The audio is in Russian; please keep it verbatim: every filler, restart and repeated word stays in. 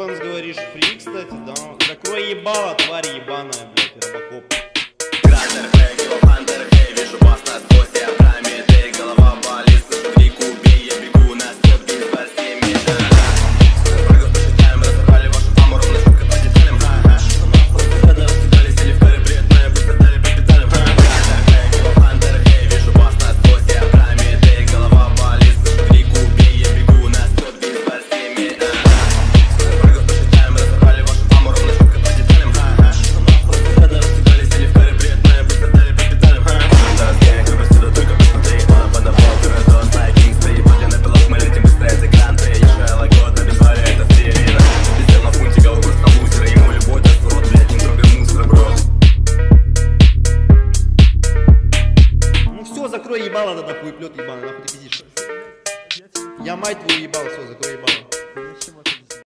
Эванс, говоришь, фри, кстати, да? Закрой ебало, тварь ебаная, блядь, робокоп. Кратер, хэви, фантер, хэви, вижу вас на сквозь диаграмме. Ты голова болит, слышу крику, бей, я бегу на стёб, без спасения. Прыгал по считаем, разорвали вашу фаму, ровно шутка по деталям. Когда раскидали, сели в каре, привет, моя быстро дали по педалям. Кратер, хэви, фантер, хэви, вижу вас на сквозь диаграмме. Ты голова болит, слышу крику, бей, я бегу на стёб, без спасения. Прыгал по считаем, разорвали вашу фаму, ровно шутка по деталям. Когда раскидали, сели в каре, привет, моя быстро дали по педалям. Зараз гэнг, выпусти, да только посмотри, он подобал, Кюратос, Найкинг, стоит, пока на пилот, мы летим быстрее за гранты. Езжай лагодно, без варя, это стерина. Пиздел на фунтика, курс на лузера, ему любой даст урод, блядь, не трогай мусор, бро. Ну все, закрой ебало, тогда хуеплет ебаный, нахуй ты пиздишь. Я мать твою ебал, все, закрой ебало.